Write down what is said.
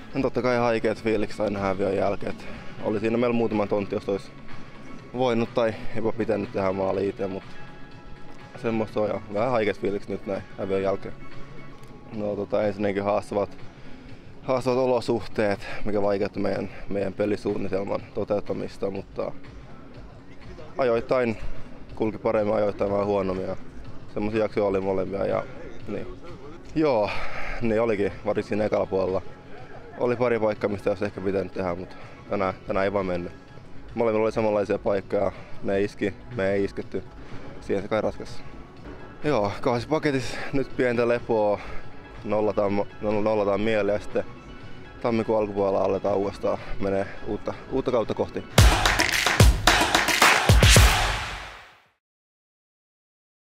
No totta kai haikeet fiilikset aina häviön jälkeen. Oli siinä meillä muutama tontti, jos olisi voinut tai jopa pitänyt tehdä maali itse, mutta semmoista on ja vähän haikeet fiilikset nyt näin häviön jälkeen. No ensinnäkin haastavat olosuhteet, mikä vaikeutti meidän pelisuunnitelman toteuttamista, mutta ajoittain kulki paremmin, ajoittain vähän huonommin ja semmoisia jaksoja oli molemmia ja niin. Joo, niin olikin varsinkin siinä ekalla puolella. Oli pari paikkaa, mistä olisi ehkä pitänyt tehdä, mutta tänään ei vaan mennyt. Molemmilla oli samanlaisia paikkoja, ne iski, me ei isketty. Siihen se kai ratkaisi. Joo, kahdessa paketissa nyt pientä lepoa, nollataan mieli ja sitten tammikuun alkupuolella aletaan uudestaan menee uutta kautta kohti.